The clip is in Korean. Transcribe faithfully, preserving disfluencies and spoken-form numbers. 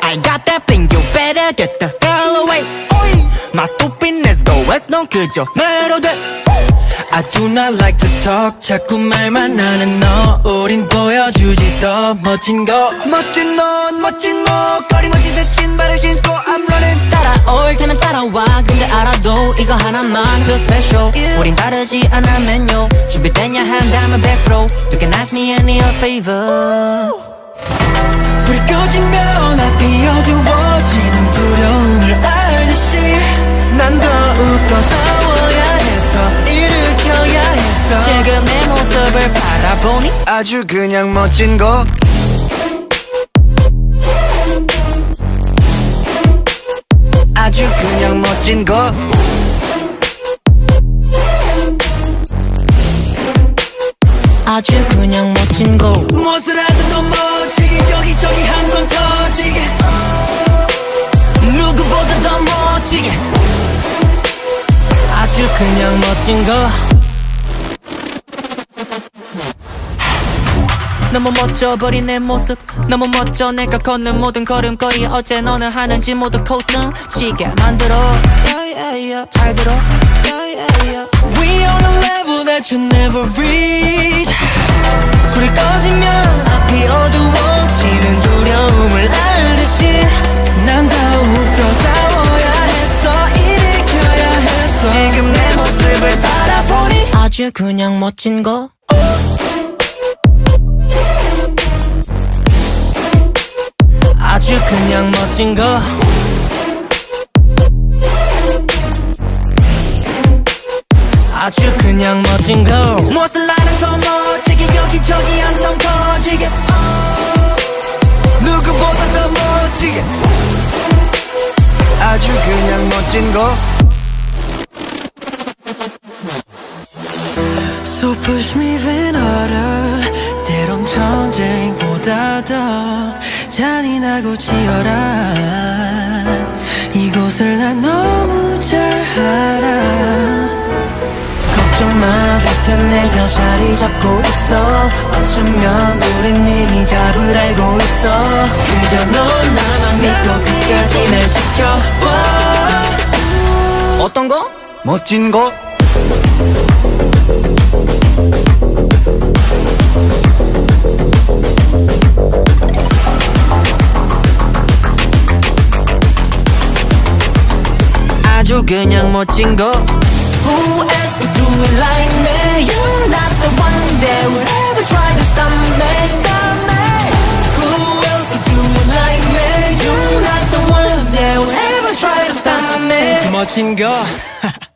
I got that thing, you better get the hell away. My stupidness go west, 넌 그저 매로 돼. I do not like to talk, 자꾸 말만 하는 너. 우린 보여주지 더 멋진 거. 멋진 넌 멋진 너 거리멋진 새 신발을 신고 I'm running. 따라올 테면 따라와. 근데 알아도 이거 하나만 too special. 우린 다르지 않아 메뉴. 준비됐냐 한다면 백 퍼센트 You can ask me any favor. 불이 꺼지면 앞이 어두워지는 두려움을 알듯이 난 더욱더 싸워야 해서 일으켜야 했어. 지금 내 모습을 바라보니 아주 그냥 멋진 거. 아주 그냥 멋진 거. 아주 그냥 멋진 거. 무엇을 하든 더 멋지게 여기저기 함성 터지게 누구보다 더 멋지게. 아주 그냥 멋진 거. 너무 멋져버린 내 모습. 너무 멋져 내가 걷는 모든 걸음걸이. 어째 너는 하는지 모두 코승시게 만들어. yeah, yeah, yeah. 잘 들어. yeah, yeah, yeah. We on a level that you never reach. 불이 꺼지면 앞이 어두워지는 두려움을 알듯이 난 더욱더 싸워야 했어. 일으켜야 했어. 지금 내 모습을 바라보니 아주 그냥 멋진 거. 아주 그냥 멋진 거. 아주 그냥 멋진 거. 무엇을 하든 더 멋지게 여기저기 함성 터지게 누구보다 더 멋지게 아주 그냥 멋진 거. So push me even harder. 때론 전쟁보다 더 잔인하고 치열한 이곳을 난 너무 잘 알아. 걱정 마, 곁에 내가 자리 잡고 있어. 어쩌면 우린 이미 답을 알고 있어. 그저 넌 나만 믿고 끝까지 날 지켜봐. 어떤 거? 멋진 거. 아주 그냥 멋진 거. Who else could do it like me? You're not the one that would ever try to stop me. Stop me. Who else could do it like me? You're not the one that would ever try to stop me. 멋진 거.